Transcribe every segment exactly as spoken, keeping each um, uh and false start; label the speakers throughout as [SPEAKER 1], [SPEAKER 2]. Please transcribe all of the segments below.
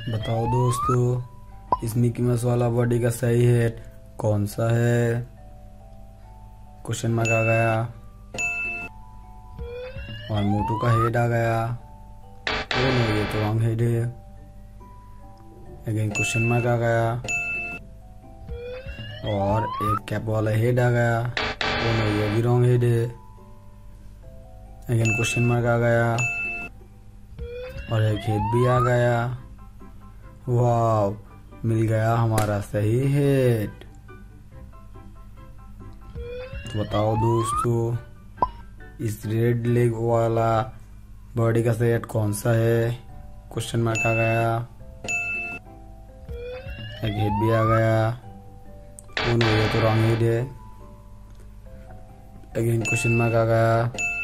[SPEAKER 1] बताओ दोस्तों, इस मिकी माउस वाला बॉडी का सही हेड कौन सा है? क्वेश्चन मार्क आ गया और मोटू का हेड आ गया। ओ नो, ये तो रॉन्ग हेड है। अगेन क्वेश्चन मार्क आ गया और एक कैप वाला हेड आ गया। ओ नो, ये भी रॉन्ग हेड है। अगेन क्वेश्चन मार्क आ गया और एक हेड भी आ गया। वाव, मिल गया हमारा सही हेड। तो बताओ दोस्तों, इस रेड लेग वाला बॉडी का सही हेड कौन सा है? क्वेश्चन मार्क आ गया, एक हेड भी आ गया। ओ नो, ये तो रॉन्ग हेड है। अगेन क्वेश्चन मार्क आ गया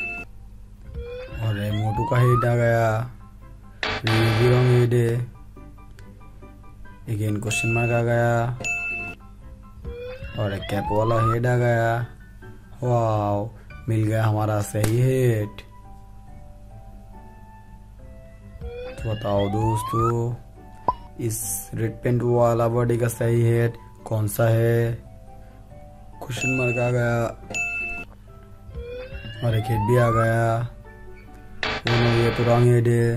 [SPEAKER 1] और एक मोटू का हेड आ गया। ये भी रॉन्ग हेड है। अगेन क्वेश्चन मार्क आ गया और एक कैप वाला हेड आ गया। वाव, मिल गया हमारा सही हेड। तो बताओ दोस्तों, इस रेड पेंट वाला बॉडी का सही हेड कौन सा है? क्वेश्चन मार्क आ गया और एक हेड भी आ गया। ओ नो, ये तो रॉन्ग हेड है।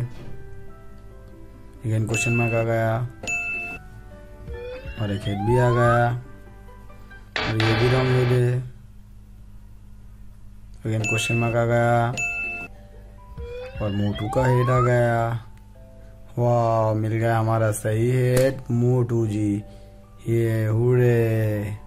[SPEAKER 1] अगेन क्वेश्चन मार्क आ गया और एक हेड भी आ गया और ये भी रॉन्ग हेड है। अगेन क्वेश्चन मार्क आ गया और मोटू का हेड आ गया। वाह, मिल गया हमारा सही हेड मोटू जी। ये हुरे।